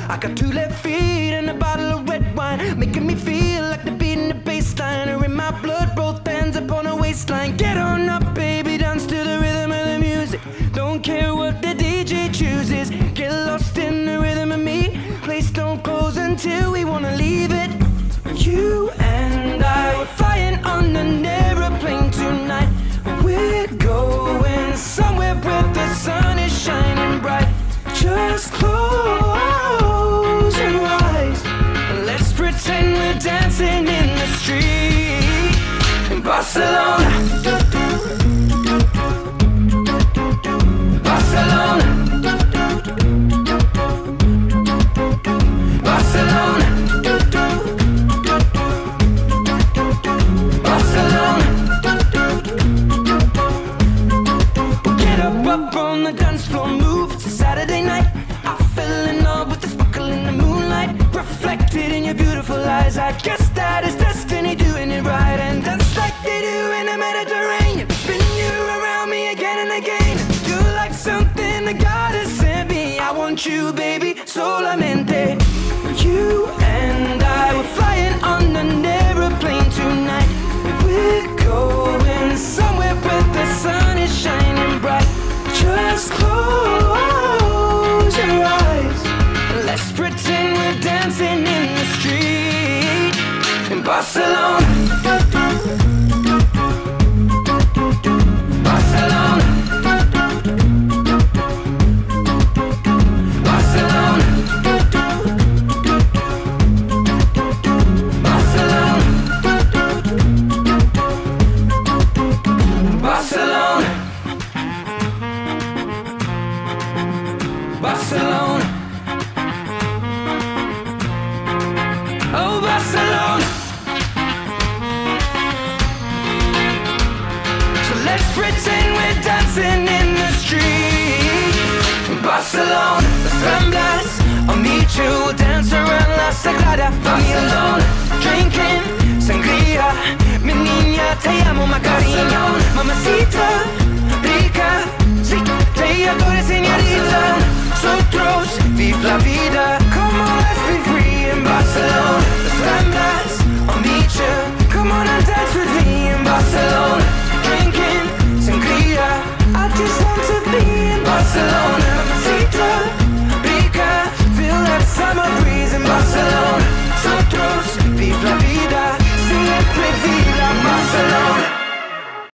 I got 2 left feet and a bottle of red wine, making me feel like the beat in the bassline are in my blood, both hands up on a waistline. Get on up, baby, dance to the rhythm of the music. Don't care what the DJ chooses. Get lost in the rhythm of me. Place don't close until we wanna leave it. You and I were flying on an aeroplane tonight. We're going somewhere where the sun is shining bright. Just close your eyes. Let's pretend we're dancing in the street in Barcelona. Barcelona. Barcelona. Barcelona. Get up on the dance floor, move. It's a Saturday night. I fell in love with the sparkle in the moonlight, reflected in your beautiful eyes. I guess that is destiny doing it right, and dance like they do in the Mediterranean. Spin you around me again and again. You're like something that God has sent me. I want you, baby, solamente. You and I were flying on an aeroplane tonight. We're going somewhere where the sun is shining bright. Just close your eyes. Let's pretend we're dancing in the street in Barcelona. Barcelona. Barcelona. Barcelona. Barcelona. Barcelona. Oh, Barcelona. So let's pretend we're dancing in the street in Barcelona. Las Ramblas, I'll meet you, we'll dance around La Sagrada Barcelona. Drinking sangria, mi niña, te amo, Macarena. Mamacita, rica, sí, te adoro, señorita. Nosotros, vive la vida.